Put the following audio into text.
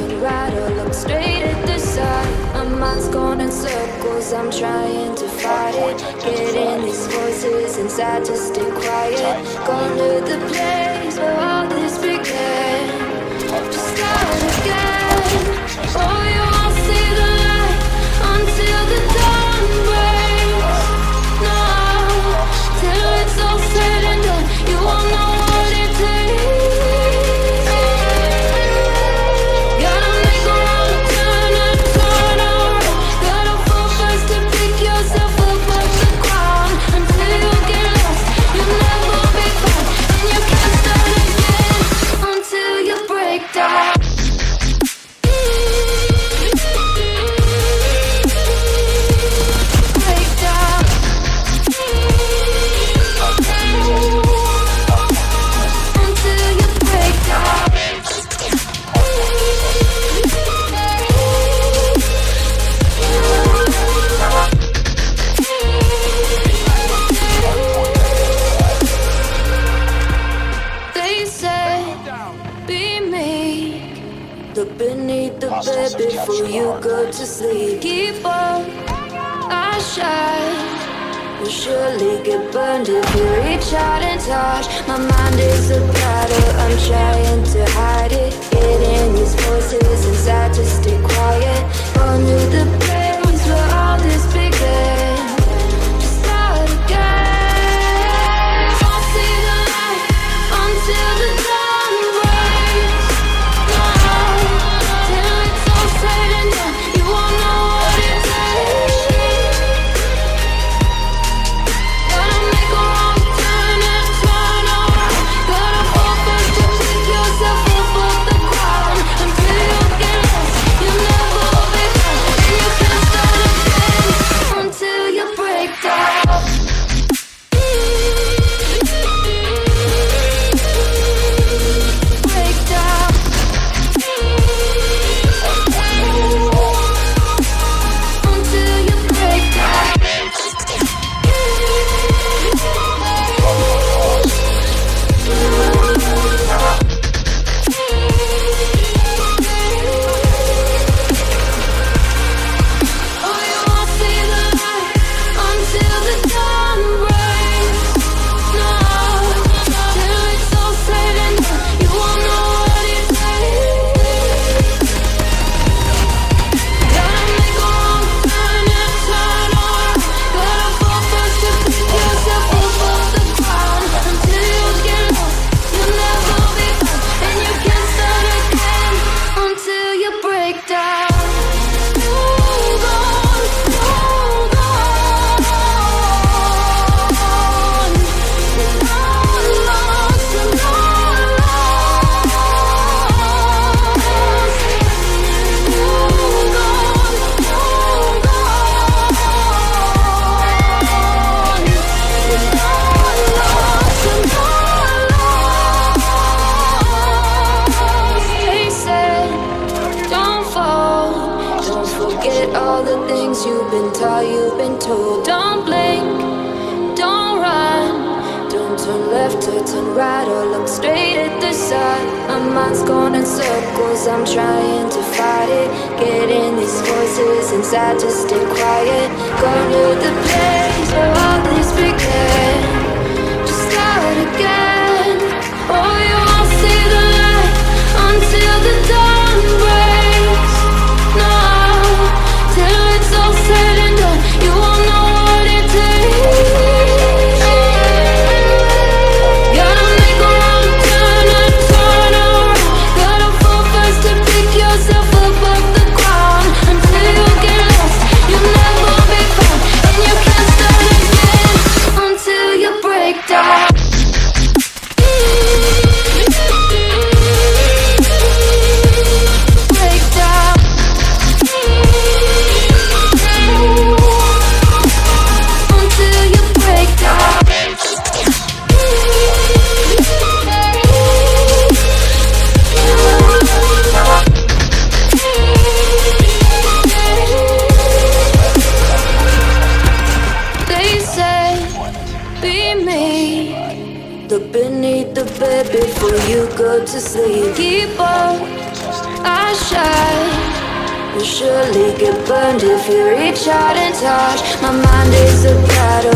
turn right or look straight at the side. My mind's going in circles, I'm trying to fight it. Getting these voices inside to stay quiet. Going to the place where all this began. Just start again. Oh, you won't see the light until the dawn breaks. No, till it's all said and done, you won't know what it takes. Gotta make a wrong turn and turn around. Gotta fall first to pick yourself up off the ground. Until you get lost, you'll never be found. And you can't start again until you break down. Look beneath the bed before you go to sleep. Keep on, I shine. You'll surely get burned if you reach out and touch. My mind is a battle, I'm trying to hide it. Getting these voices inside to stay quiet. On to the place where all this began. Just start again. I'll see the light until the dawn breaks. Till it's all said and done, you won't know what it takes. Gotta make a wrong turn and turn around. Gotta fall first to pick yourself up off the ground. Until you get lost, you'll never be found. And you can't start again until you break down. Break down. Until you break down. Oh, you won't see the light until the dawn breaks. No, till it's all said and done, you won't know what it takes. Gotta make a wrong turn and turn around. Gotta fall first to pick yourself up off the ground. Until you get lost, you'll never be found. And you can't start again until you break down. Hold on, hold on. You're not lost, you're not lost. Hold on, hold on. You're not lost, you're not lost. They said, don't fall. Don't forget all the things you've been taught, you've been told. Don't blink, don't run. Don't turn left or turn right or look straight at the sun. My mind's going in circles, I'm trying to fight it. Getting these voices inside to stay quiet. Going to the place where all this began. Just start again. Oh, you won't see the light until the dawn breaks. No, till it's all said and done, you won't know what it takes. Gotta make a wrong turn and turn around. Gotta fall first to pick yourself up off the ground. Until you get lost, you'll never be found. And you can't start again until you break down. Break down. Until you break down. They say, be me. Look beneath the bed before you go to sleep. Keep on, I shine. You'll surely get burned if you reach out and touch. My mind is a battle.